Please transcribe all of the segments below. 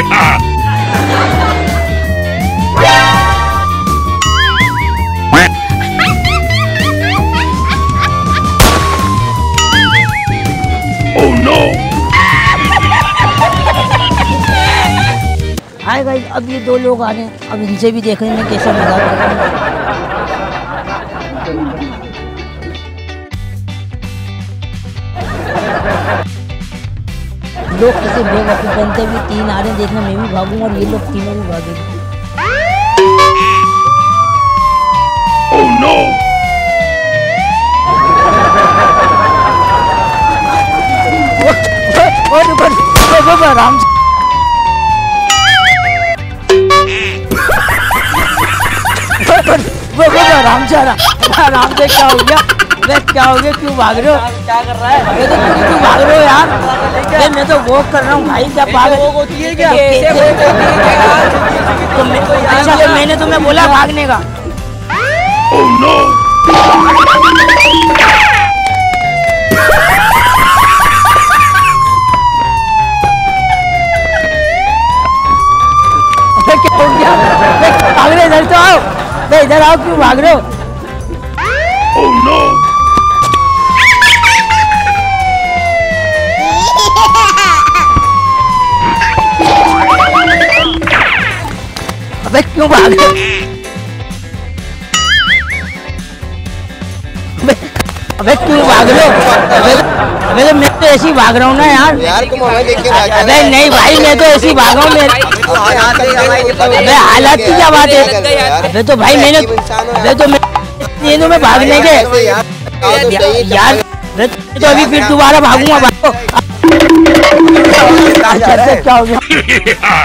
Oh no! Hi guys, अब ये दो लोग आ रहे हैं, अब इनसे भी देख लेंगे कैसा मजाक कर रहे हैं। लोग कैसे बेवकूफ बनते भी, तीन आ रहे हैं, देखना मैं भी भागूंगा और ये लोग तीनों भी भागेंगे। Oh no! वो आराम से आराम से क्या हो गया? क्या हो गया? क्यों भाग रहे हो? क्या कर रहा है? ये तो क्यों भाग रहे हो यार? मैं तो वॉक कर रहा हूँ भाई, क्या भाग होती है क्या? अच्छा, मैंने तुम्हें बोला भागने का। Oh no! क्या हो गया? भाग रहे, इधर तो आओ, इधर आओ, क्यों भाग रहे हो? Oh no! अबे क्यों भाग रहे हो? अबे क्यों भाग रहे हो? अबे तो मैं तो ऐसे ही भाग रहा हूँ ना यार तुम हमें देख के भाग रहे हो। अबे नहीं भाई, मैं तो ऐसे ही भाग रहा हूँ। अबे हालात की क्या बात है? अबे तो भाई मैंने, अबे तो मैं भागने के यार, तो अभी फिर दोबारा भागूंगा। क्या हो गया?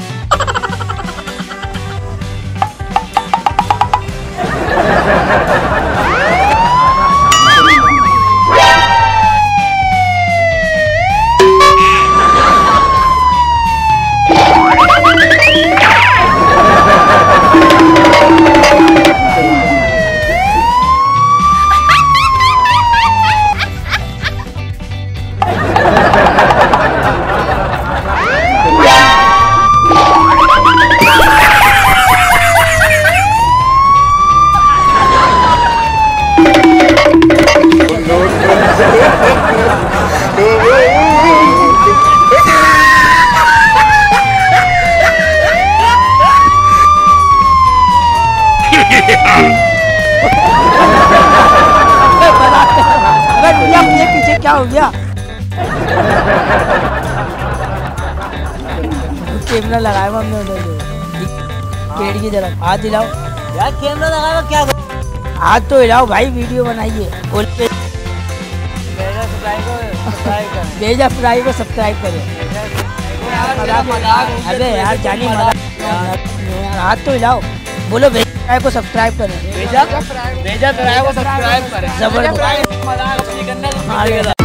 ये पीछे क्या हो गया? कैमरा लगाया हमने उधर पेड़ की तरफ। हाथ हिलाओ यार, कैमरा लगाएगा क्या? हाथ तो हिलाओ भाई, वीडियो बनाइए। भेजा फ्राई को सब्सक्राइब करें। अबे यार जानी मजाक, हाथ तो हिलाओ, बोलो भेजा को सब्सक्राइब करें। भेजा फ्राई को सब्सक्राइब करें। जबरदस्त।